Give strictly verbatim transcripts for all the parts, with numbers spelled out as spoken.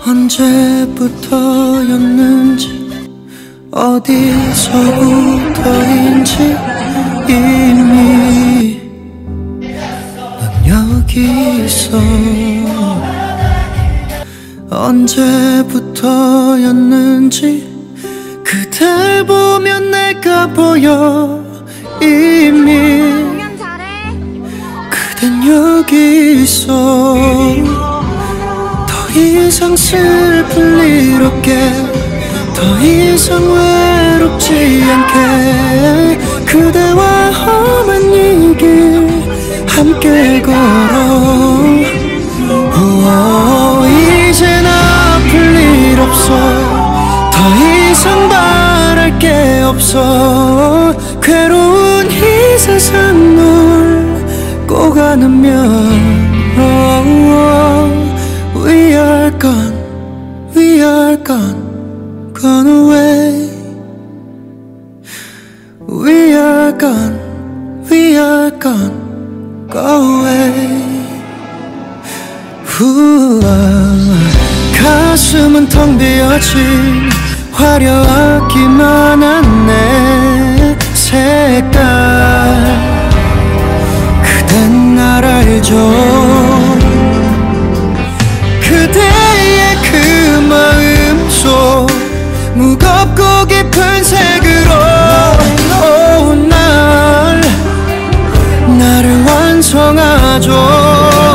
언제부터였는지 어디서부터인지 이미 넌 여기 있어. 언제부터였는지 그댈 보면 내가 보여. 이미 그댄 여기 있어. 더 이상 슬플 일 없게, 더 이상 외롭지 않게 그대와 험한 이 길 함께 걸어. 우어, 이젠 아플 일 없어. 더 이상 바랄 게 없어. 괴로운 이 세상 널 꼭 안으면 We are gone, we are gone, gone away. We are gone, we are gone, go away. 우와, 가슴은 텅 비어진 화려하기만 한 내 색깔. 그댄 날 알죠. 그대의 그 마음 속 무겁고 깊은 색으로 오, 날, 나를 완성하죠.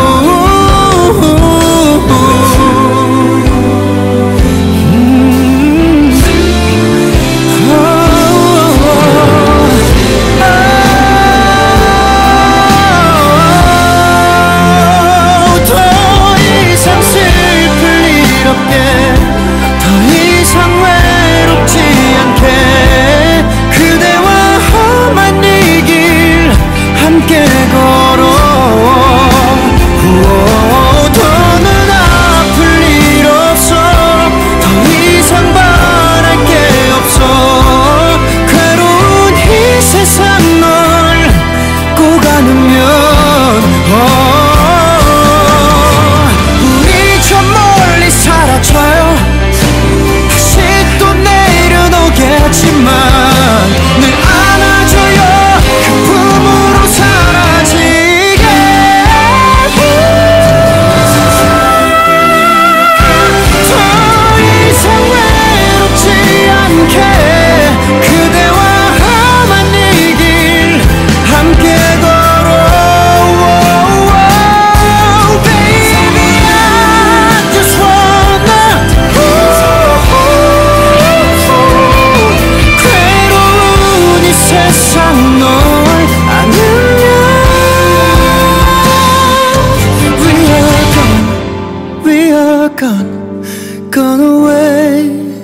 Gone, gone away.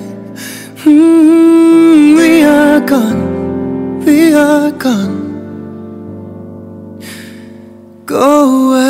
mm, We are gone, we are gone, go away.